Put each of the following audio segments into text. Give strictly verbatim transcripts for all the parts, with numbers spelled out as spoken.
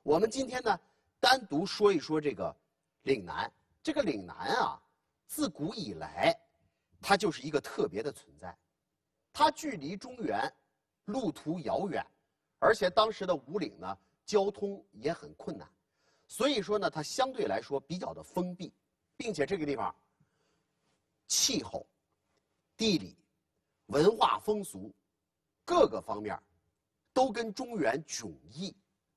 我们今天呢，单独说一说这个岭南。这个岭南啊，自古以来，它就是一个特别的存在。它距离中原路途遥远，而且当时的五岭呢，交通也很困难，所以说呢，它相对来说比较的封闭，并且这个地方气候、地理、文化风俗各个方面都跟中原迥异。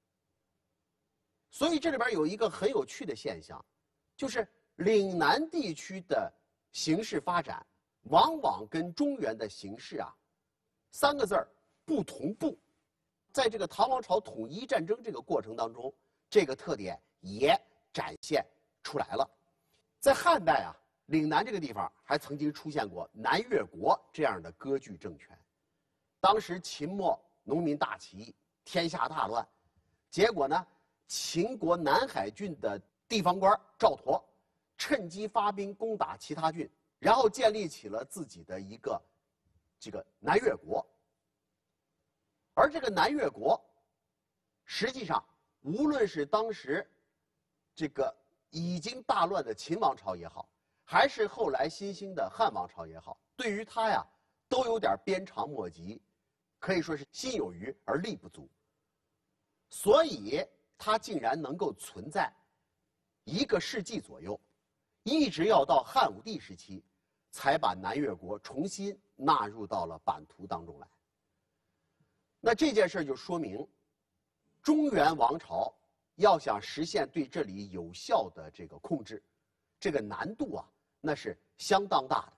所以这里边有一个很有趣的现象，就是岭南地区的形势发展，往往跟中原的形势啊，三个字儿不同步。在这个唐王朝统一战争这个过程当中，这个特点也展现出来了。在汉代啊，岭南这个地方还曾经出现过南越国这样的割据政权。当时秦末农民大起义，天下大乱，结果呢，秦国南海郡的地方官赵佗趁机发兵攻打其他郡，然后建立起了自己的一个这个南越国。而这个南越国，实际上无论是当时这个已经大乱的秦王朝也好，还是后来新兴的汉王朝也好，对于他呀都有点鞭长莫及，可以说是心有余而力不足。所以它竟然能够存在一个世纪左右，一直要到汉武帝时期，才把南越国重新纳入到了版图当中来。那这件事就说明，中原王朝要想实现对这里有效的这个控制，这个难度啊，那是相当大的。